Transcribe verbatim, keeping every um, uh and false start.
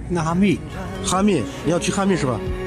那哈密， 哈密，你要去哈密是吧？